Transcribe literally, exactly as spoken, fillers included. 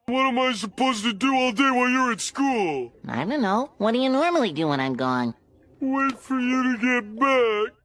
What am I supposed to do all day while you're at school? I don't know. What do you normally do when I'm gone? Wait for you to get back.